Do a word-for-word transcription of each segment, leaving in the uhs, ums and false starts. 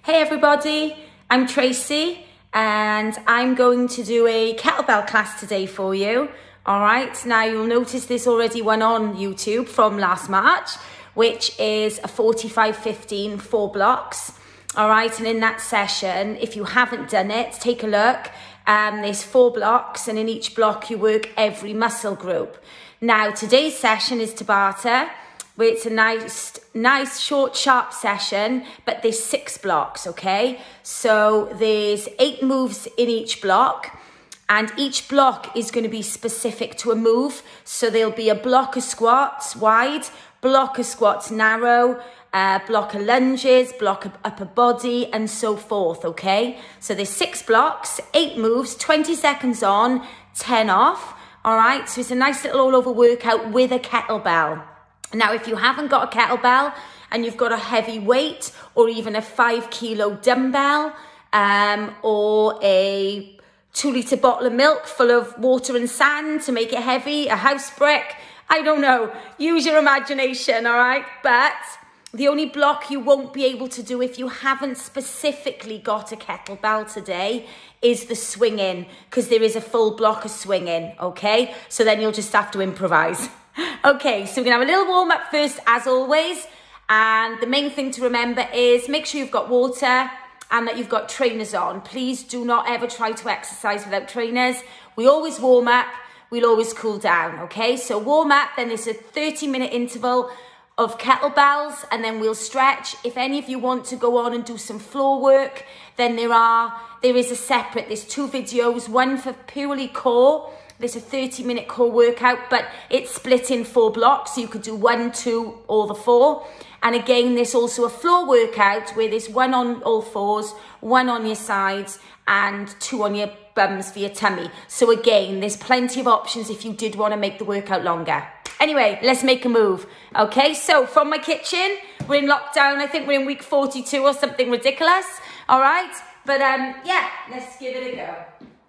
Hey everybody, I'm Tracy and I'm going to do a kettlebell class today for you. All right, now you'll notice this already went on YouTube from last March, which is a forty-five fifteen, four blocks. All right, and in that session, if you haven't done it, take a look. Um, there's four blocks and in each block you work every muscle group. Now today's session is Tabata, where it's a nice, nice short, sharp session, but there's six blocks, okay? So there's eight moves in each block, and each block is going to be specific to a move. So there'll be a block of squats wide, block of squats narrow, uh, block of lunges, block of upper body, and so forth, okay? So there's six blocks, eight moves, twenty seconds on, ten off, all right? So it's a nice little all-over workout with a kettlebell. Now, if you haven't got a kettlebell and you've got a heavy weight or even a five kilo dumbbell um, or a two litre bottle of milk full of water and sand to make it heavy, a house brick, I don't know, use your imagination, all right? But the only block you won't be able to do if you haven't specifically got a kettlebell today is the swinging, because there is a full block of swinging, okay? So then you'll just have to improvise. Okay, so we're gonna have a little warm up first, as always. And the main thing to remember is make sure you've got water and that you've got trainers on. Please do not ever try to exercise without trainers. We always warm up, we'll always cool down, okay? So warm up, then there's a thirty minute interval of kettlebells, and then we'll stretch. If any of you want to go on and do some floor work, then there are, there is a separate, there's two videos, one for purely core. There's a thirty minute core workout, but it's split in four blocks. So you could do one, two, or the four. And again, there's also a floor workout where there's one on all fours, one on your sides, and two on your bums for your tummy. So again, there's plenty of options if you did want to make the workout longer. Anyway, let's make a move. Okay, so from my kitchen, we're in lockdown. I think we're in week forty-two or something ridiculous. All right, but um, yeah, let's give it a go.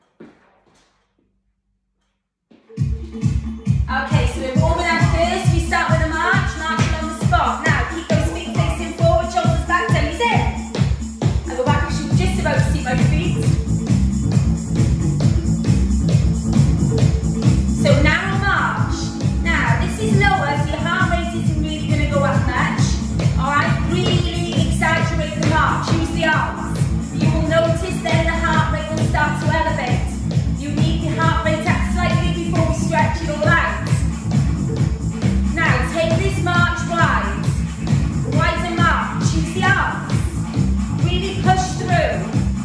Okay, so we're warming up first. We start with a march, marching on the spot. Now, keep those feet facing forward, shoulders back, tummies in. I go back, you should just about see my feet. So narrow march. Now, this is lower, so your heart rate isn't really going to go up much. Alright, really exaggerate the march. Use the arms. You will notice then the heart rate will start to elevate. You need the heart rate up slightly before we stretch it all out. Now, take this march wide. Wider march. Use the arms. Really push through.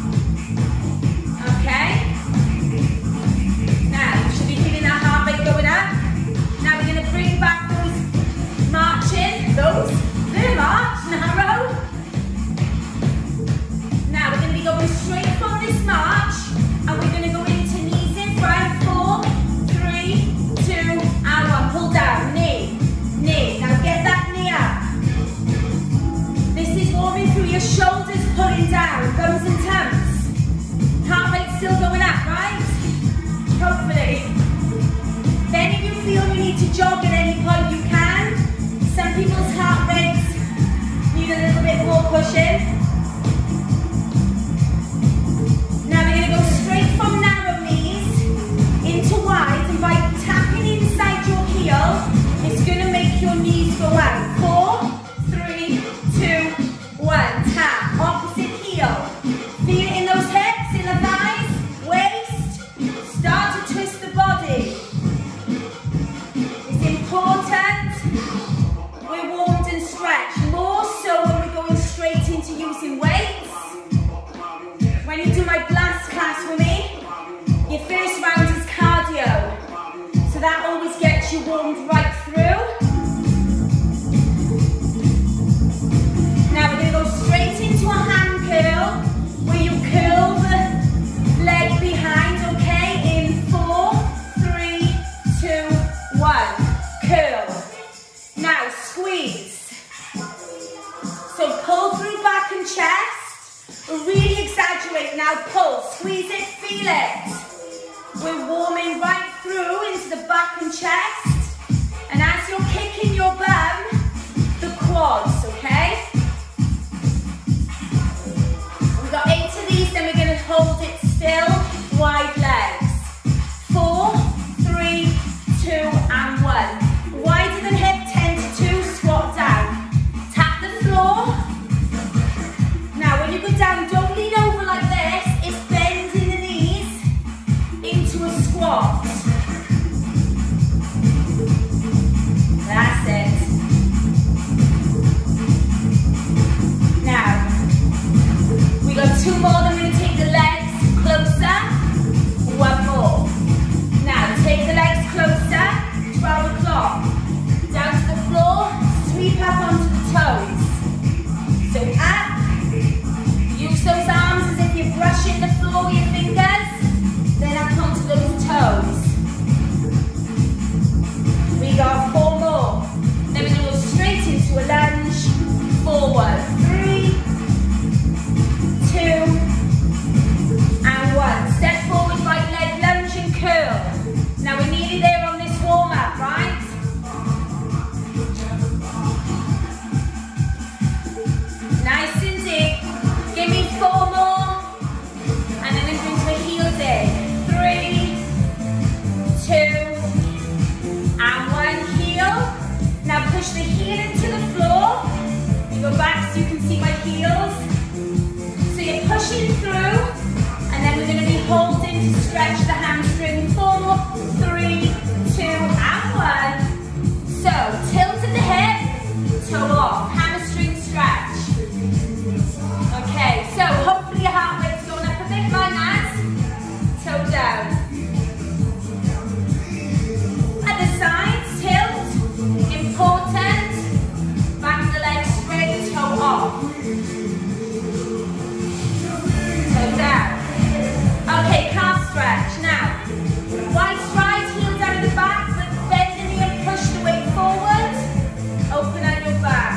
Okay? Now, you should be feeling that heart rate going up. Now, we're going to bring back those marching, those, the march, narrow. Now, we're going to be going straight from this march, and we're going to go into knees in front, four, three, two, and one. Pull down, knee, knee. Now get that knee up. This is warming through your shoulders, pulling down, bums and tums. Heart rate still going up, right? Hopefully. If any of you feel you need to jog at any point, you can. Some people's heart rates need a little bit more pushing. Now we're going to go straight from narrow knees into wide, and by tapping inside your heel, it's going to make your knees go out. Four, three, two, one. Tap. Opposite heel. Feel it in those hips, in the thighs, waist. Start to twist the body. It's important we're warmed and stretched. More so when we're going straight into using weights. When you do my blast class with me, your first round is cardio. So that always gets you warmed right through. Now we're going to go straight into a hand curl, where you curl the leg behind, okay? In four, three, two, one. Curl. Now squeeze. So pull through back and chest. Really exaggerate. Now pull. Squeeze it, feel it. We're warming right through into the back and chest. And as you're kicking your bum, the quads, okay? release, then we're gonna hold it still, wide legs. Four, three, two, and one. Wider than hip, ten to two, squat down. Tap the floor. Now when you go down, don't lean over like this, it's bending the knees into a squat. That's it. Now, we got two more, then we're going to take the legs closer. One more. Now, take the legs closer. twelve o'clock. Down to the floor. Sweep up onto the toes. So up. Use those arms as if you're brushing the floor with your fingers. Then up onto those toes. We got four more. Then we're going to go straight into a lunge. Forward. Three, two, and one. Step forward, right leg, lunge and curl. Now we're nearly there on this warm up, right? Nice and deep. Give me four more. And then we're going to a heel dig. Three, two, and one. Heel. Now push the heel into the floor. You go back so you can see my heels. So you're pushing through, and then we're going to be holding to stretch the hamstring. Four, three, two, and one. So tilt at the hip, toe off, hamstring stretch. Okay, so hopefully your heart rate's going up a bit, my lads. Toe down. At the sides, tilt. Important. Back of the leg straight, toe off. Toe down. Okay, calf stretch. Now, wide stride, heel down at the back, but bend the knee and push the weight forward. Open out your back.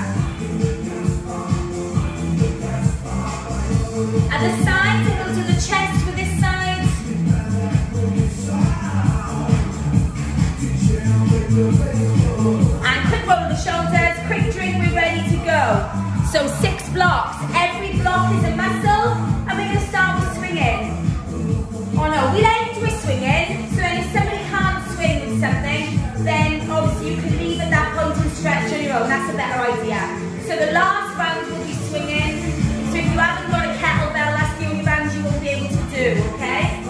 At the sides, and go to the chest for this side. And quick roll of the shoulders, quick drink, we're ready to go. So six blocks. Every block is a muscle, and we're going to start with swinging. Oh no, we like to do a swinging, so then if somebody can't swing with something, then obviously you can leave at that point and stretch on your own. That's a better idea. So the last round will be swinging. So if you haven't got a kettlebell, that's the only round you won't be able to do, okay?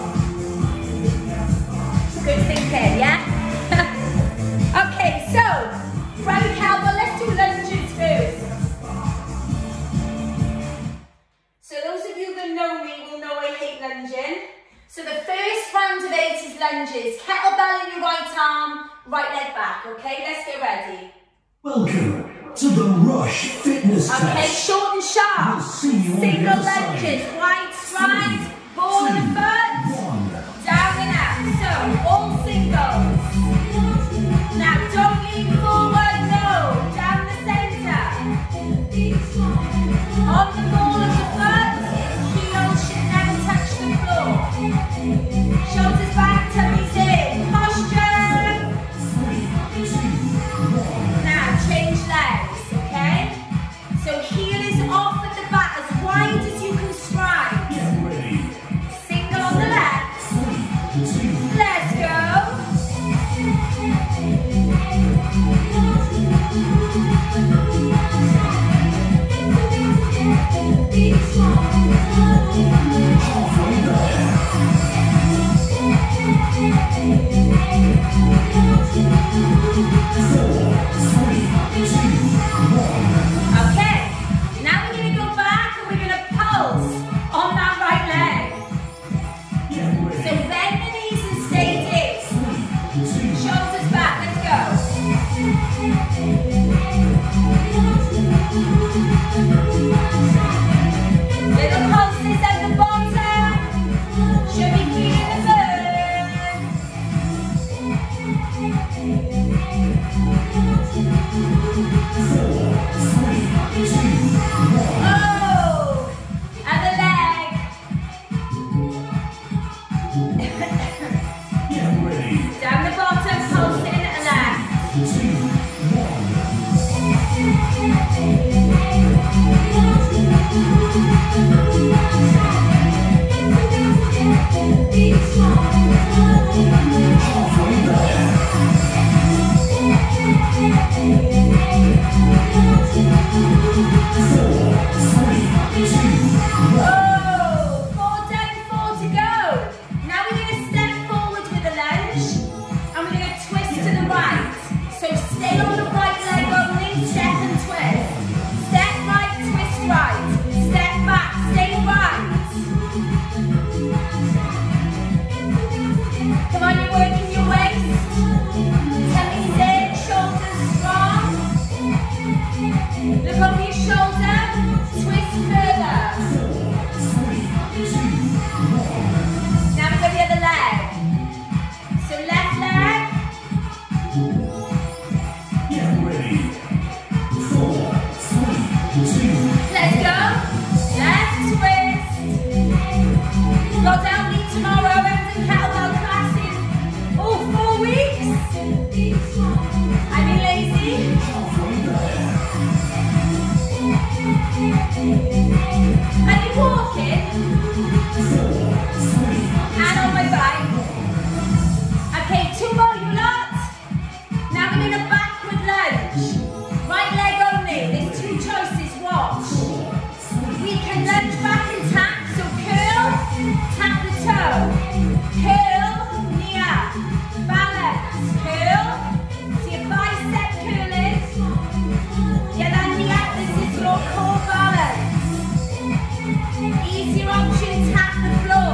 Good thinking, yeah? Okay, so, grab a kettlebell, let's do lunges first. So those of you that know me will know I hate lunging. So the first round of eight is lunges. Kettlebell in your right arm, right leg back, okay? Let's get ready. Welcome to the Rush Fitness Okay, Test. short and sharp. We'll see you on the Single other side. lunges, wide stride, ball Two, and foot, one. down and up. So, all singles. Now, don't lean forward, no. Down the center. On the ball of the foot, heels should never touch the floor. Shoulders back, tummies in. Posture. Now, change legs, okay? So, heel is off at the back, as wide as you can stride. Get ready. Single on the left. Three, two, Let's go. halfway there. Four, three, two, one. Okay, now we're going to go back and we're going to pulse on that right leg. Get So ready. bend the knees and stay deep. Three, two, Shoulders back, let's go. Little pulses at the bottom. can lunge back and tap. So curl, tap the toe. Curl, knee up. Balance, curl. See your bicep curling. Get that knee up, this is your core balance. Easier option, tap the floor.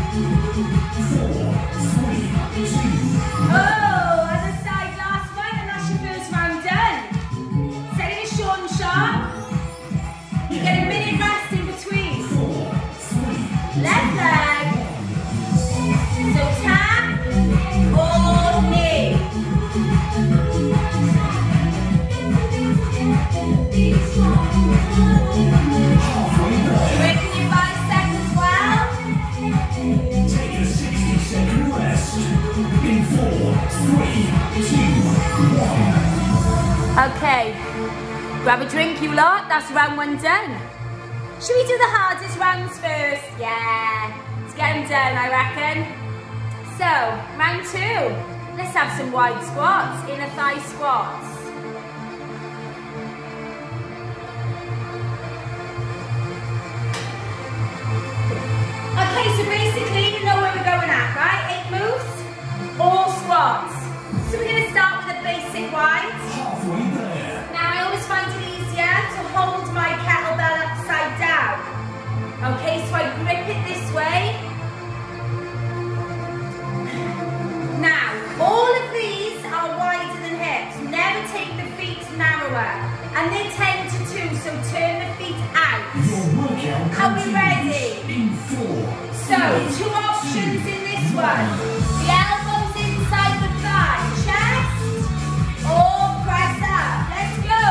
Oh, other side, last one, and that's your first round done. Setting it short and sharp. You get a minute rest in between. Left leg. So tap or knee. Working your bicep as well. Take a sixty second rest. In four, three, two, one. Okay, grab a drink you lot, that's round one done. Should we do the hardest rounds first? Yeah, let's get them done I reckon. So, round two, let's have some wide squats, inner thigh squats. Okay, so basically you know where we're going at, right? Eight moves, all squats. So we're going to start with a basic wide. Halfway there. Now I always find it easier to hold my kettlebell upside down. Okay, so I grip it this way. Now, all of these are wider than hips. Never take the feet narrower. And they're ten to two, so turn the feet out. Your workout Are we continues ready? in four, So, two options in this one. The elbows inside the thigh, chest, or press up. Let's go.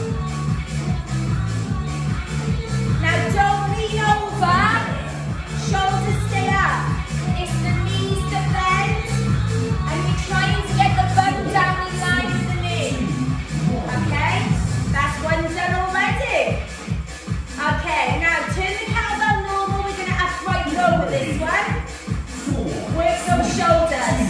Now don't lean over, shoulders stay up. It's the knees that bend, and you're trying to get the bum down in line with the knee. Okay, that's one done already. Okay, now turn the kettlebell normal, we're going to upright row with this one. Work those shoulders.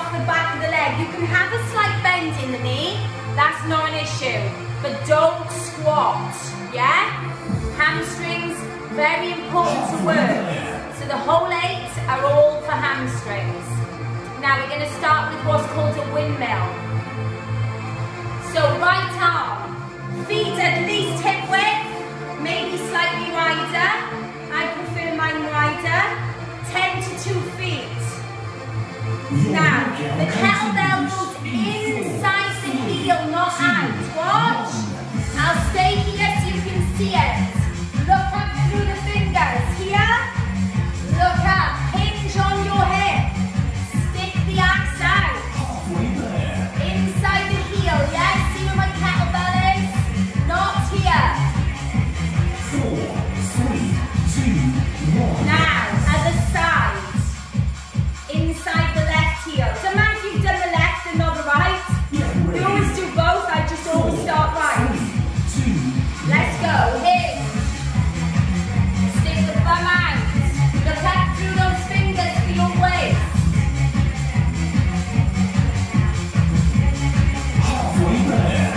off the back of the leg. You can have a slight bend in the knee, that's not an issue, but don't squat, yeah? Hamstrings, very important to work. So the whole eight are all for hamstrings. Now we're going to start with what's called a windmill. So right arm, feet at least hip width, maybe slightly wider. I prefer mine wider, ten to two feet. Now, the kettlebell goes inside the heel, not out. Watch. I'll stay here so you can see it. Look up through the fingers. Here. Look up. Hinge on your hip. Stick the axe out. Inside the heel, yes? See where my kettlebell is? Not here. Four, three, two, one. Now, other side. Inside the left heel. Doesn't matter if you've done the left and not the right. We always do both. I just always start right. Let's go. Hit. Stick the bum out. Look up through those fingers for your waist. Halfway there.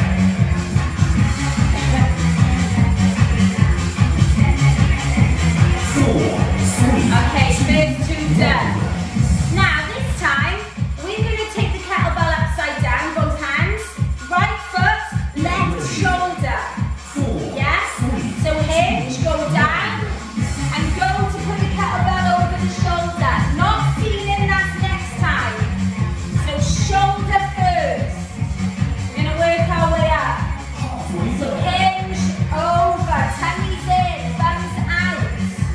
Four, three, Okay, first two done. Now this time, we're going to take the kettlebell upside down, both hands. Right foot, left shoulder. four, Yes? So hinge, go down, and go to put the kettlebell over the shoulder. Not feeling that next time. So shoulder first. We're going to work our way up. halfway So there. hinge, over, tummies in, thumbs out.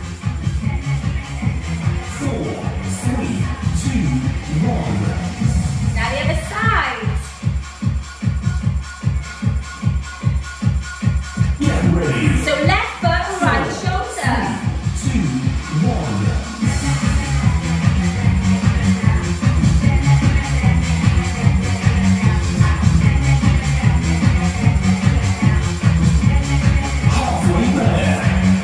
Four, three, two, one. Now the other side. Get ready. So left foot, right shoulder. Two, one. Halfway there.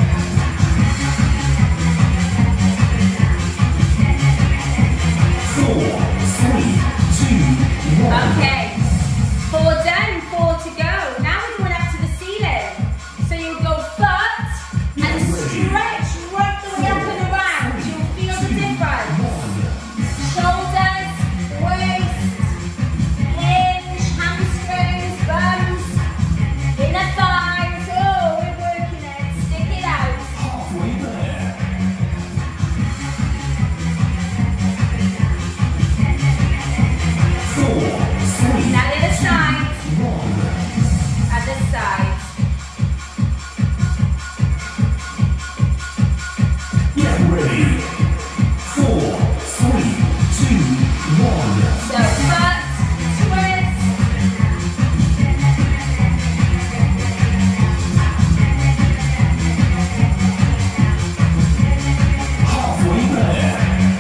Four, three, two, one. Okay. Four done, four to go. Now we're going up to the ceiling. So you go foot and stretch right the way up and around. You'll feel the difference. Shoulders, waist, hinge, hamstrings, bums, inner thighs. Oh, we're working it. Stick it out. Halfway there. Four, three, Now the other side. one. Other side. Get ready. Four, three, two, one. So foot, twist. Halfway there.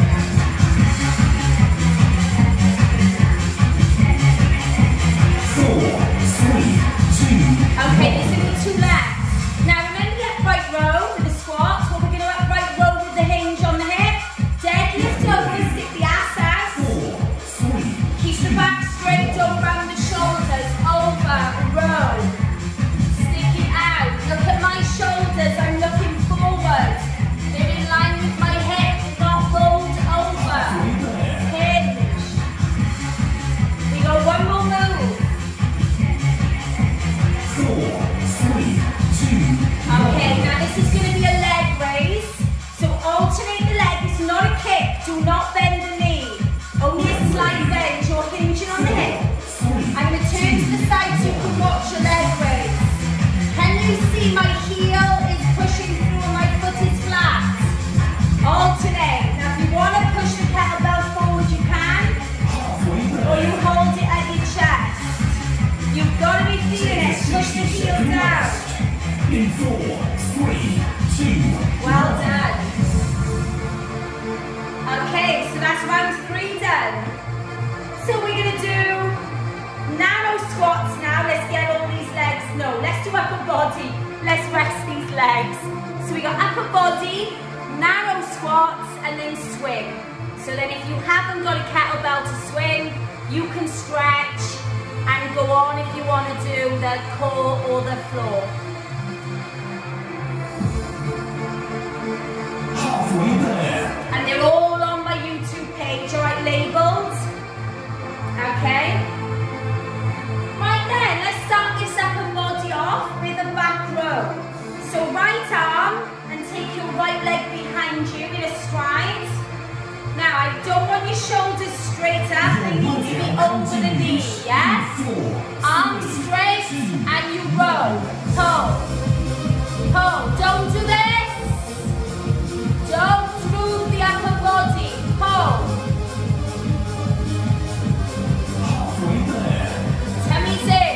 Four, three, two, Okay, there's going to be two left. Now remember the upright row with the squats? Well, we're going to upright row with the hinge on the hip. Deadlift over, stick the ass out. four, three, Keep the back straight, don't round the shoulders. Over, row. Stick it out. Look at my shoulders, I'm looking forward. They're in line with my hip, they're not rolled over. halfway there. Hinge. We go one more move. Four, three, two, Okay, now this is going to be a leg raise. So alternate the leg. It's not a kick. Do not bend the knee. Only a slight bend. You're hinging on the hip. three, I'm going to turn to the side so you can watch your leg raise. Can you see my heel is pushing through and my foot is flat? Alternate. Now if you want to push the kettlebell forward, you can. halfway Or you there. hold it at your chest. You've got to be feeling it. Push the heel down. In four, three, two, Well done. Okay, so that's round three done. So we're going to do narrow squats now. Let's get all these legs. No, let's do upper body. Let's rest these legs. So we got upper body, narrow squats, and then swing. So then if you haven't got a kettlebell to swing, you can stretch and go on if you want to do the core or the floor. Halfway there. And they're all on my YouTube page, alright, labelled. Okay? Right then, let's start this upper body off with a back row. So right arm and take your right leg behind you in a stride. Now I don't want your shoulders straight up, they need to be over the knee, yes? Arms straight and you row. Pull. Pull. Don't do this. Don't move the upper body. Pull. Tummy's in.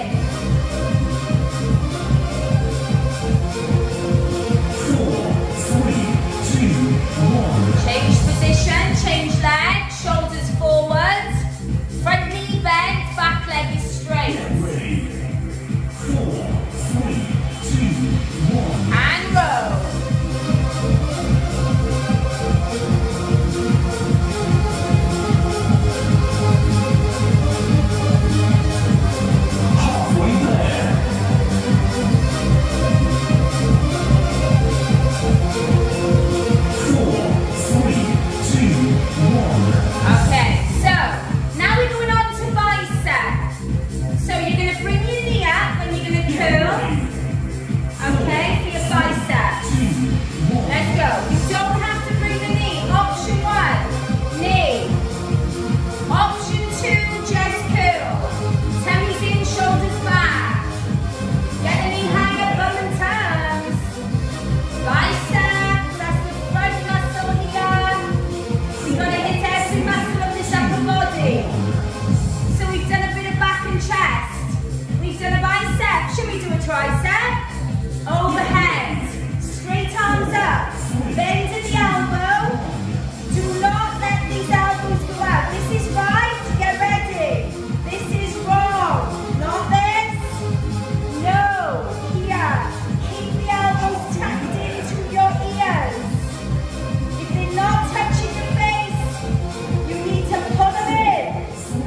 Four, three, two, one. Change position, change leg, shoulders forward, front knee bent, back leg is straight. Get ready. Four, three, two, one. And row. Halfway there. Four, three, two, one. Okay, so now we're going on to bicep. So you're going to bring your knee up and you're going to curl. Okay, for your bicep. Let's go. You don't have to bring the knee. Option one, knee. Option two, just curl. Tummy's in, shoulders back. Get the knee higher, bum and toes. Biceps, that's the front muscle here. You've got to hit every muscle of this upper body. So we've done a bit of back and chest. We've done a bicep. Should we do a tricep? Overhead. Straight arms up. Bend at the elbow. Do not let these elbows go out. This is right. Get ready. This is wrong. Not this. No. Here. Keep the elbows tucked into your ears. If they're not touching your face, you need to pull them in.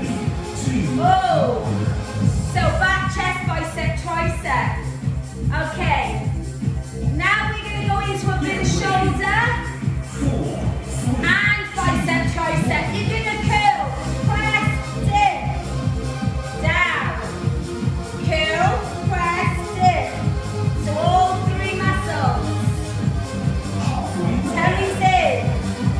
Oh. So back, chest, bicep, tricep. Okay. Now we're going to go into a bit of shoulder and bicep, tricep. You're going to curl, press, dip, down, curl, press, dip. So all three muscles. Tummy's in.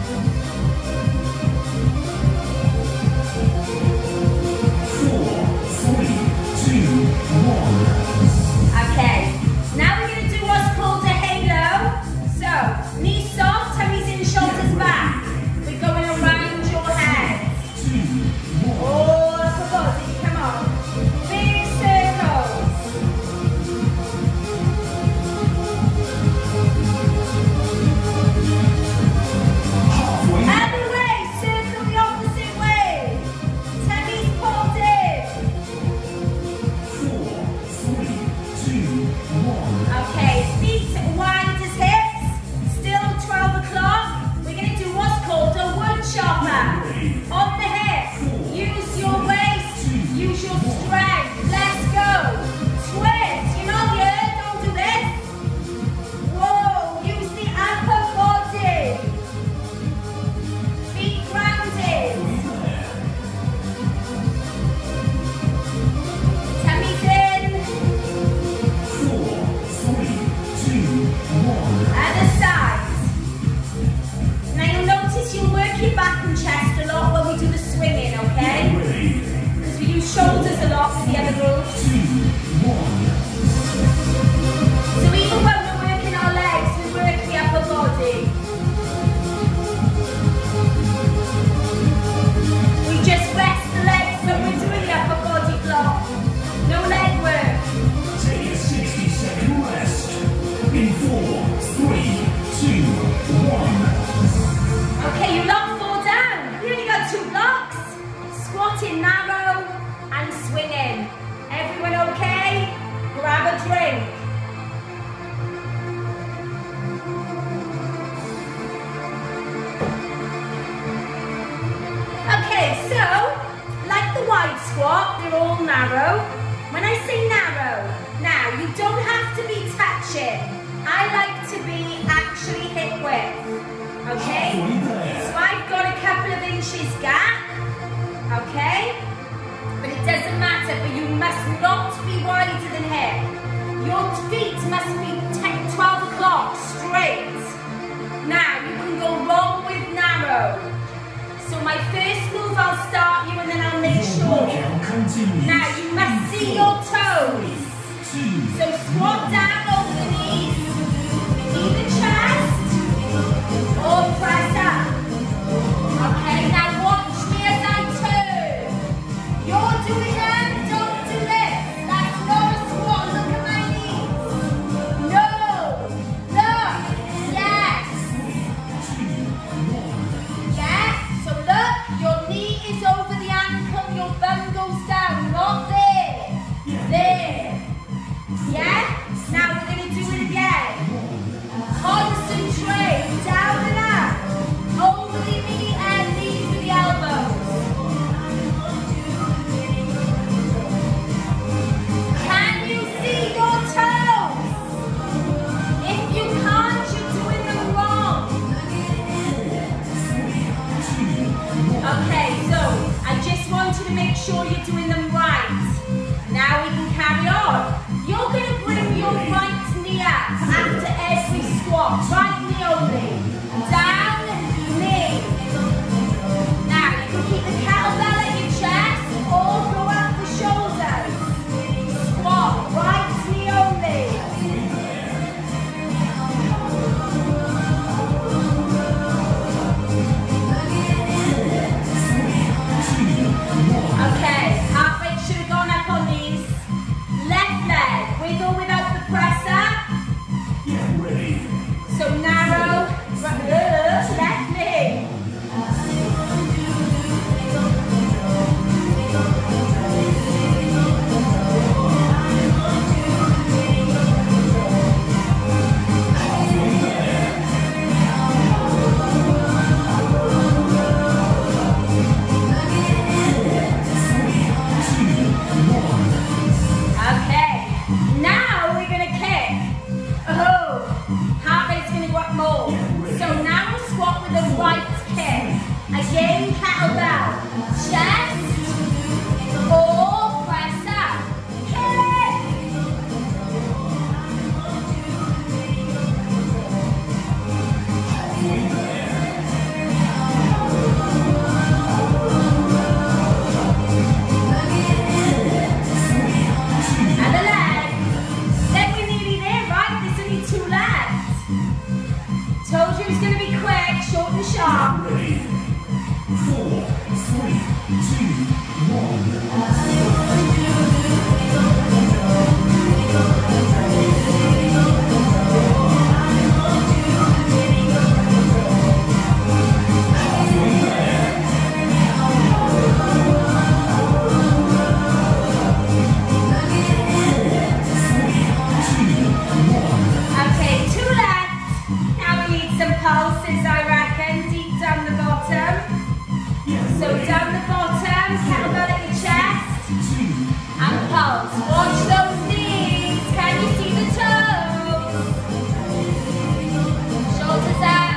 Four, three, two, one. Okay, now we're going to do what's called a halo. So, knees soft, tummy's in, shoulders back. We're going around your head. All upper body, come on. Big circles. Halfway there. Other way, circle the opposite way. Tummy's pulled in. Four, three, two, one. Okay, feet wide as hips, still twelve o'clock. We're going to do what's called a wood chopper. On the hip, use your waist, use your strength. Let's go. Twist, you're not here, don't do this. Whoa, use the upper body. Feet grounded. Tummy's in. Four, three, two, one. Other side. Now you'll notice you'll work your back and chest a lot when we do the swinging, okay? Ready. Because we use shoulders a lot for the other moves. Two, one. So even when we're working our legs, we work the upper body. We just rest the legs when we're doing the upper body block. No leg work. Take a sixty second rest. In four, three, two, one. Okay, you lot fall down. You only got two blocks. Squatting narrow and swinging. Everyone okay? Grab a drink. side squat, they're all narrow. When I say narrow, now you don't have to be touching. I like to be actually hip width, okay? So I've got a couple of inches gap, okay? But it doesn't matter, but you must not be wider than hip. Your feet must be twelve o'clock straight. Now you can go wrong with narrow. So my first move, I'll start you and then I'll make sure. Now you must see your toes. So squat down over the knees, either chest or press up. Okay, now watch me as I turn. You're doing that, don't do this. That's not a squat, look at my knees. No, look, yes. Yeah, so look, your knee is over the ankle, your bum goes down, not there. There. Yeah? Now we're going to do it again. Concentrate, down and up. Over the knee and knees with the elbows. Can you see your toes? If you can't, you're doing them wrong. Okay, so I just want you to make sure you're doing them right. Now we can carry on. You're going to bring your right knee up after every squat. Right knee only. Down, knee. Now you can keep the kettlebell at your chest or go up the shoulders. Squat, right knee only. Okay, heart rate should have gone up on these. Left leg, wiggle without the presser. Get ready. So narrow, left knee. Okay, now we're gonna kick. Oh, heart rate's gonna go up more. So now we'll squat with a right kick. Again, kettlebell. Chest or press up. Kick. Other leg. Then we're nearly there, right? There's only two left. Told you it's going to be quick, short and sharp. Ready. Four, three, two, one. Okay, two left. Now we need some pulses, I reckon, deep down the bottom. So down the bottom, kettlebell at your chest, and pulse. Watch those knees. Can you see the toes? Shoulders up.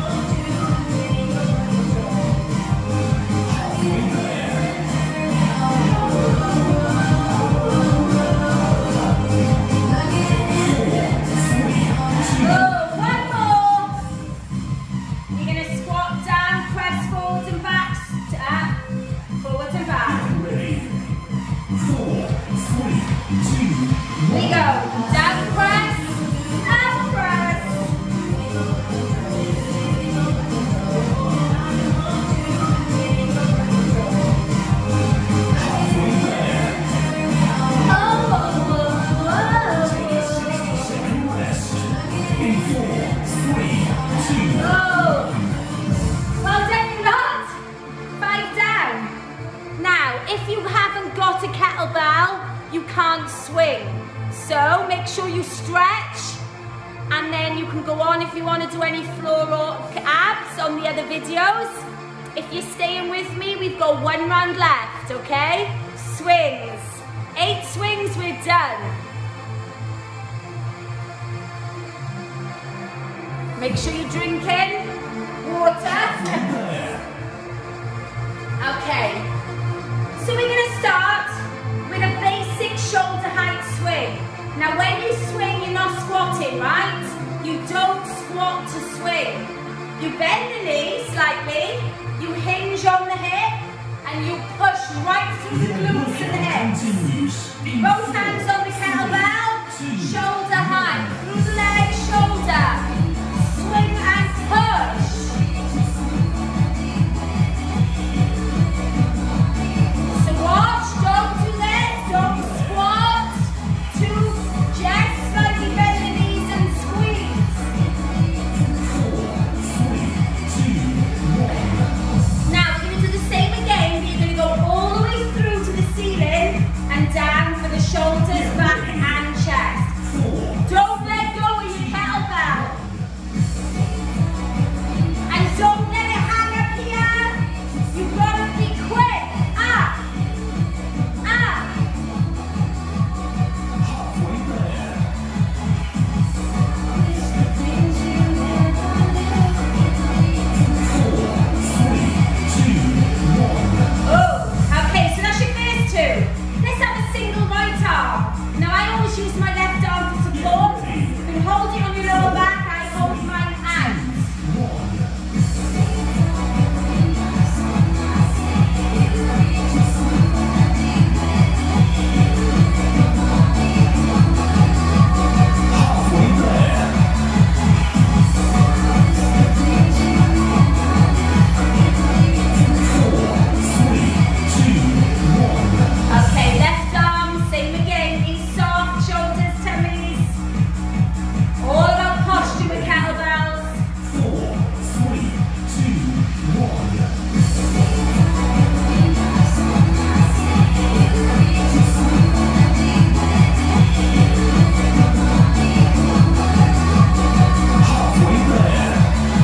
Good. One more. You're going to squat down, press forwards and backs. Up, forwards and back. Ready. Four, three, two, We go. Down press, up press. Oh, whoa. second rest. In four, three, two. Oh. Well done, you lot. Five down. Now, if you haven't got a kettlebell, you can't swing. So make sure you stretch, and then you can go on if you want to do any floor or abs on the other videos. if you're staying with me, we've got one round left, okay? Swings. Eight swings, we're done. Make sure you're drinking water. Okay. So we're going to start with a basic shoulder height swing. Now when you swing, you're not squatting, right? You don't squat to swing. You bend the knee slightly, you hinge on the hip, and you push right through the glutes and the hips. Both hands on the kettlebell, shoulder height, through the leg, shoulder. Swing and push. So watch, don't do this, don't squat. Two, just slightly bend the knees and squeeze. Now we're going to do the same again, but you're going to go all the way through to the ceiling and down for the shoulders, back and chest. Don't let go of your kettlebell. And don't let it hang up here. You've got to be quick. Up. Up. Oh, okay, so that's your first two. Let's have a single right arm. Now I always use my left arm for support. You can hold it on your lower back. I hold mine out. Okay, left arm, same again. Be soft, shoulders, tummies. All about posture with kettlebells. Four, three, two, one. Halfway there.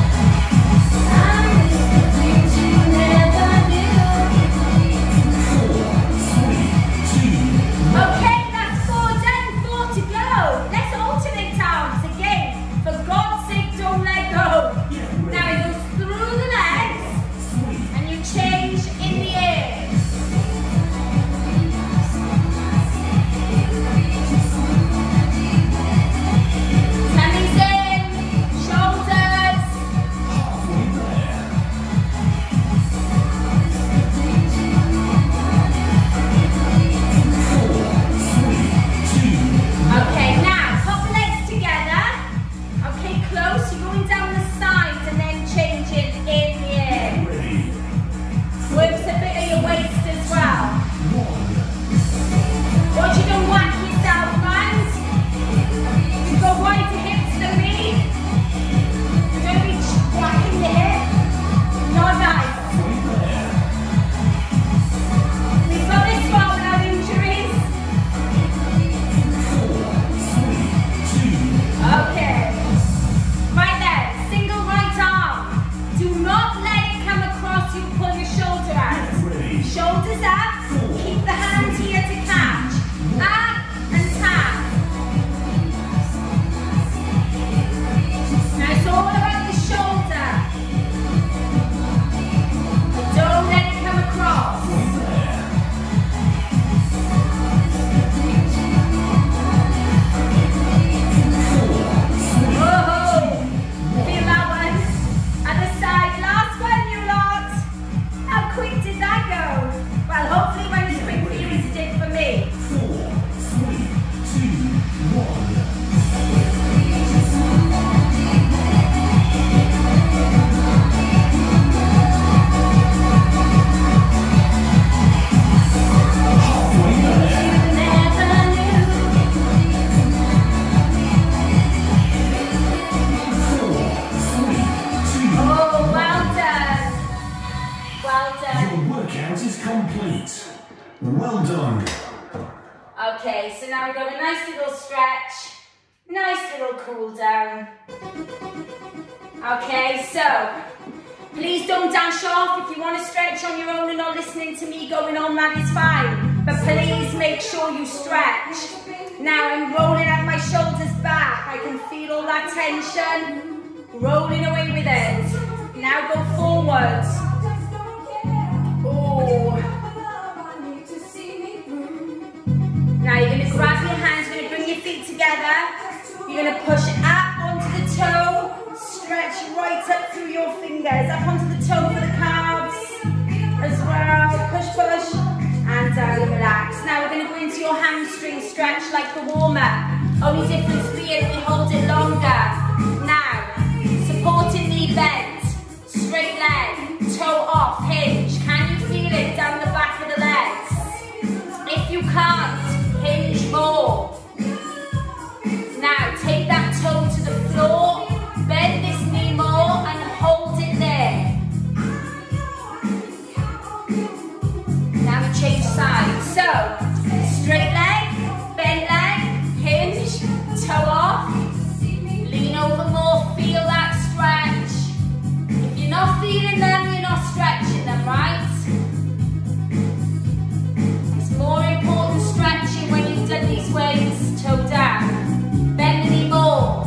Okay, that's four done, four to go. Let's alternate arms again. For God's sake, don't let go. Now it goes through the legs and you change in the air. Tummies in, shoulders. Okay, now pop the legs together. Okay, close. You're going down the sides and then changing in the air. Works a bit of your waist as well. Watch you don't whack yourself round. You go wider hips than me. You don't be whacking your hip. Not nice. We've got this far without injuries. Okay. Right there, single right arm. Do not let it come across you, pull your shoulder out. Shoulders up, keep the hand here to catch. Up and tap. Now it's all about the shoulder. But don't let it come across. Whoa! Feel that one? Other side, last one, you lot. How quick did that go? Well, hopefully when it's quick for you as it did for me. Four, three, two, one. Halfway there. Never knew. Four, three, two. Oh, well done. Well done. Your workout is complete. Well done. Okay, so now we've got a nice little stretch, nice little cool down. Okay, so Please don't dash off. If you want to stretch on your own and not listening to me going on, that is fine. But please make sure you stretch. Now I'm rolling out my shoulders back. I can feel all that tension. Rolling away with it. Now go forwards. Oh. Now you're going to grab your hands, you're going to bring your feet together. You're going to push up onto the toe. Stretch right up through your fingers, up onto the toe for the calves as well. Push, push, and down, relax. Now we're going to go into your hamstring stretch like the warm-up. Only difference being we hold it longer. Now, supporting knee bent, straight leg, toe off, hinge. Can you feel it down the back of the legs? If you can't, hinge more. Now, take that toe to the floor. Bend this knee more and hold it there. Now we change sides. So, straight leg, bent leg, hinge, toe off. Lean over more, feel that stretch. If you're not feeling them, you're not stretching them, right? It's more important stretching when you've done these weights, toe down. Bend the knee more.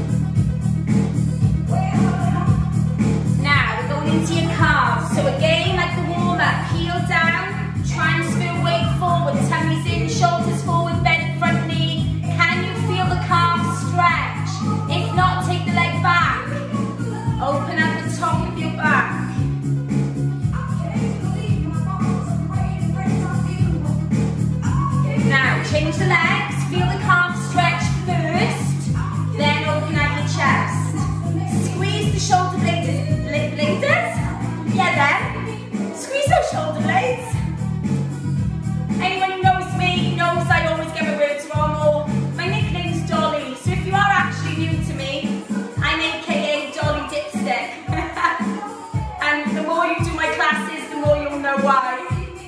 Into your calves. So again, like the warm-up, heel down, transfer weight forward, tummies in, shoulders forward, bent front knee. Can you feel the calves stretch? If not, take the leg back. Open at the top of your back. Now, change the legs, feel the calves stretch first, then open at your chest. Squeeze the shoulder blades. Blades? Yeah then. Squeeze those shoulder blades. Anyone who knows me knows I always get my words wrong, or my nickname's Dolly. So if you are actually new to me, I'm A K A Dolly Dipstick. And the more you do my classes, the more you'll know why.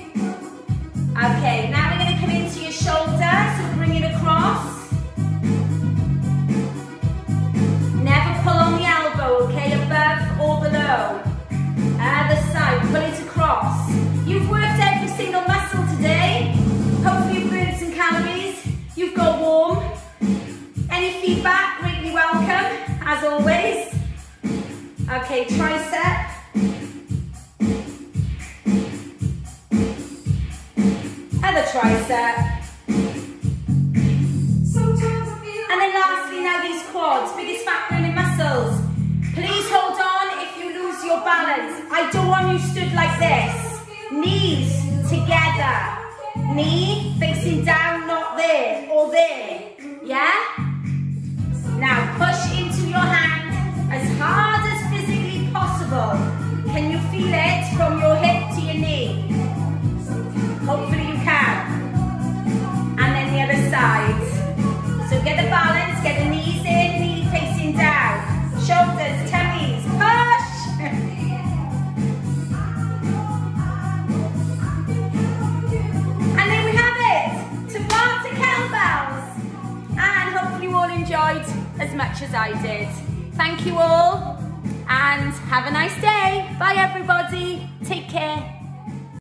Okay, now we're going to come into your shoulder, so bring it across. Never pull on the elbow, okay, above or below. Other side, pull it across. You've worked every single muscle today. Hopefully you've burned some calories. You've got warm. Any feedback, greatly welcome, as always. Okay, tricep. Other tricep. And then lastly, now these quads, biggest fat burning muscles. Please hold on if you lose your balance. I don't want you stood like this. Knees together. Knee facing down, not there, or there. Yeah? Now push into your hand as hard as physically possible. Can you feel it from your hip to your knee? Hopefully you can. And then the other side. So get the balance, get the knees in, knee facing down. Shoulders, tummies, push! And there we have it! Tabata kettlebells! And hopefully you all enjoyed as much as I did. Thank you all, and have a nice day. Bye everybody, take care.